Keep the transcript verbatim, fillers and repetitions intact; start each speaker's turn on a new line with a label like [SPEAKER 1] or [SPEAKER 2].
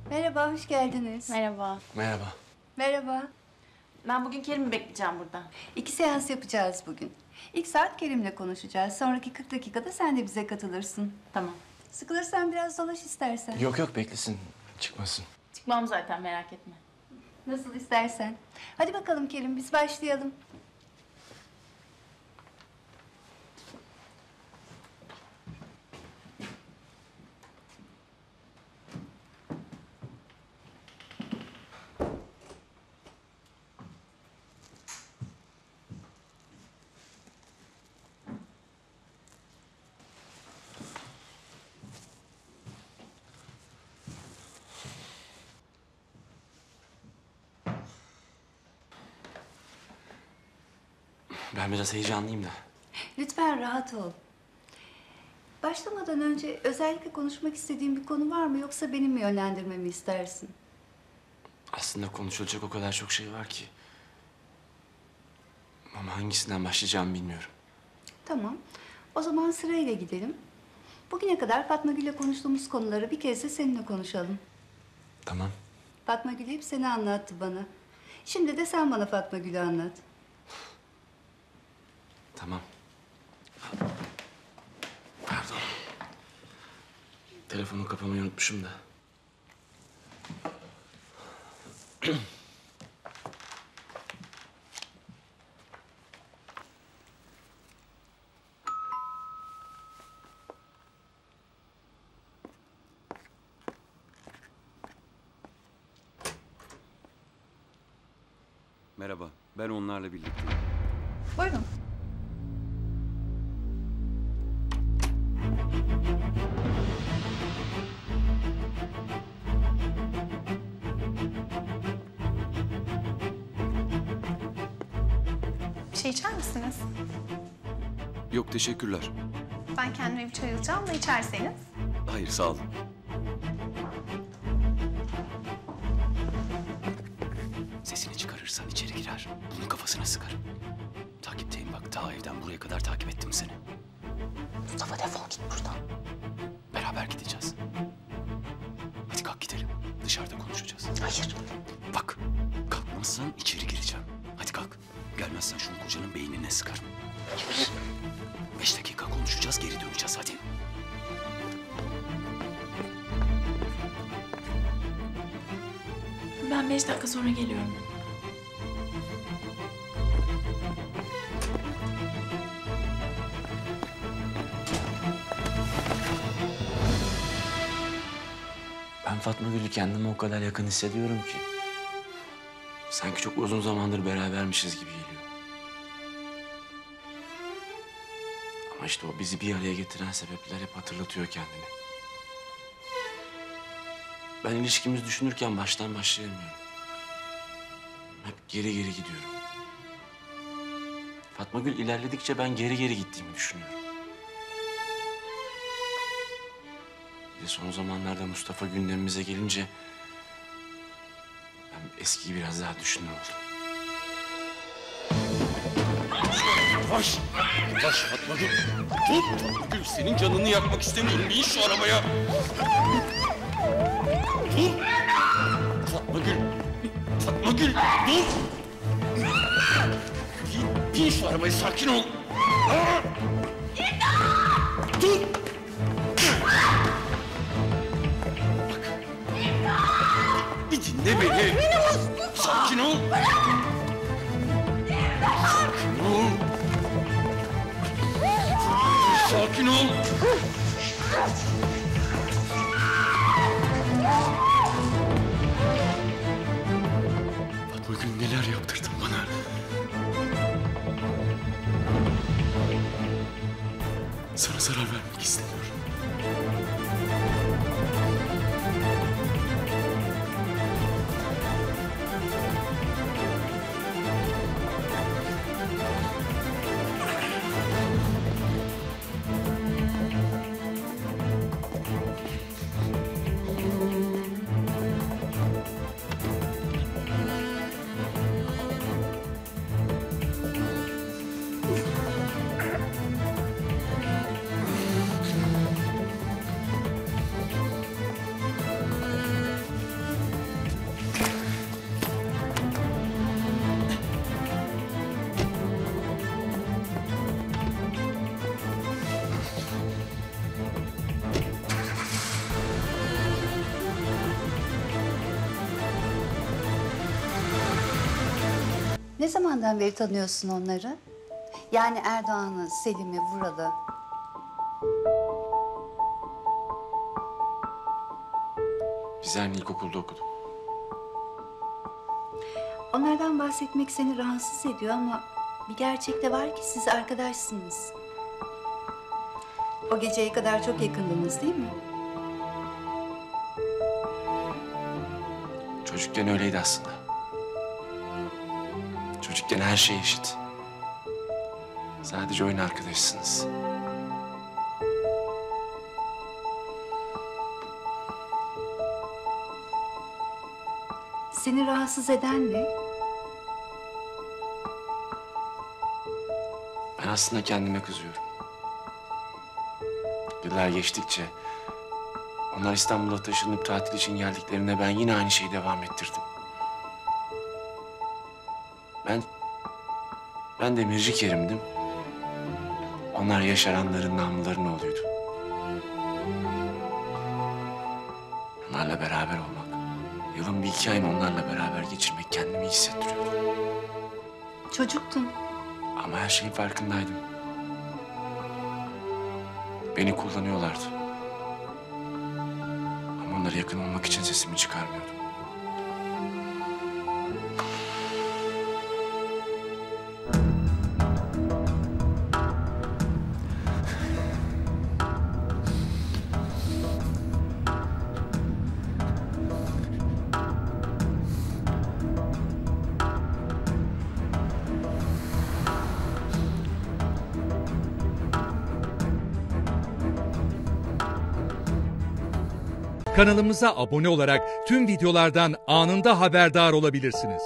[SPEAKER 1] Merhaba, hoş geldiniz.
[SPEAKER 2] Merhaba.
[SPEAKER 3] Merhaba.
[SPEAKER 1] Merhaba.
[SPEAKER 2] Ben bugün Kerim'i bekleyeceğim burada.
[SPEAKER 1] İki seans yapacağız bugün. İlk saat Kerim'le konuşacağız. Sonraki kırk dakikada sen de bize katılırsın.
[SPEAKER 2] Tamam.
[SPEAKER 1] Sıkılırsan biraz dolaş istersen.
[SPEAKER 3] Yok yok beklesin. Çıkmasın.
[SPEAKER 2] Çıkmam zaten, merak etme.
[SPEAKER 1] Nasıl istersen. Hadi bakalım Kerim, biz başlayalım.
[SPEAKER 3] Ben biraz heyecanlıyım da.
[SPEAKER 1] Lütfen rahat ol. Başlamadan önce özellikle konuşmak istediğin bir konu var mı, yoksa benim mi yönlendirmemi istersin?
[SPEAKER 3] Aslında konuşulacak o kadar çok şey var ki. Ama hangisinden başlayacağımı bilmiyorum.
[SPEAKER 1] Tamam. O zaman sırayla gidelim. Bugüne kadar Fatma Gül'le konuştuğumuz konuları bir kez de seninle konuşalım.
[SPEAKER 3] Tamam.
[SPEAKER 1] Fatma Gül hep seni anlattı bana. Şimdi de sen bana Fatma Gül'ü anlat.
[SPEAKER 3] Tamam. Pardon. Telefonu kapamayı unutmuşum da.
[SPEAKER 4] Merhaba, ben onlarla birlikteyim.
[SPEAKER 1] Buyurun.
[SPEAKER 5] Bir şey içer misiniz?
[SPEAKER 4] Yok, teşekkürler.
[SPEAKER 5] Ben kendime bir çay alacağım da içerseniz.
[SPEAKER 4] Hayır, sağ olun. Sesini çıkarırsan içeri girer. Bunun kafasına sıkarım. Takipteyim bak, ta evden buraya kadar takip ettim seni. Mustafa defol git buradan. Beraber gideceğiz. Hadi kalk gidelim. Dışarıda konuşacağız. Hayır. Bak, kalkmazsan içeri gireceğim. Hadi kalk. Gelmezsen şunu kocanın beynine sıkarım. Beş dakika konuşacağız, geri döneceğiz. Hadi.
[SPEAKER 2] Ben beş dakika sonra geliyorum.
[SPEAKER 3] Ben Fatma Gül'ü kendime o kadar yakın hissediyorum ki. Sanki çok uzun zamandır berabermişiz gibi geliyor. Ama işte o bizi bir araya getiren sebepler hep hatırlatıyor kendini. Ben ilişkimizi düşünürken baştan başlayamıyorum. Hep geri geri gidiyorum. Fatma Gül ilerledikçe ben geri geri gittiğimi düşünüyorum. Bir de son zamanlarda Mustafa gündemimize gelince ben eskiyi biraz daha düşünür oldum.
[SPEAKER 4] Yavaş! Yavaş Fatma Gül! Dur! Fatma Gül, senin canını yakmak istemiyorum. Bin şu arabaya! Dur! Fatma Gül! Fatma Gül! Dur! Bin, bin şu arabaya, sakin ol! Aa! Dur! Bak! Bir dinle beni! Sakin ol! Sakin ol! Sakin ol! Fatma Gül, neler yaptırdın bana? Sana zarar vermek istemiyorum.
[SPEAKER 1] Ne zamandan beri tanıyorsun onları? Yani Erdoğan'ı, Selim'i, Vural'ı.
[SPEAKER 3] Biz aynı ilkokulda okuduk.
[SPEAKER 1] Onlardan bahsetmek seni rahatsız ediyor ama bir gerçek de var ki siz arkadaşsınız. O geceye kadar çok yakındınız değil mi?
[SPEAKER 3] Çocukken öyleydi aslında. Çocukken her şey eşit. Sadece oyun arkadaşsınız.
[SPEAKER 1] Seni rahatsız eden ne?
[SPEAKER 3] Ben aslında kendime kızıyorum. Yıllar geçtikçe onlar İstanbul'a taşınıp tatil için geldiklerinde ben yine aynı şeyi devam ettirdim. Ben ben demirci Kerim'dim. Onlar yaşaranların, namluların oğluydu. Onlarla beraber olmak, yılın bir iki ayını onlarla beraber geçirmek kendimi iyi hissettiriyordu.
[SPEAKER 1] Çocuktun.
[SPEAKER 3] Ama her şeyin farkındaydım. Beni kullanıyorlardı. Ama onlara yakın olmak için sesimi çıkarmıyordum.
[SPEAKER 6] Kanalımıza abone olarak tüm videolardan anında haberdar olabilirsiniz.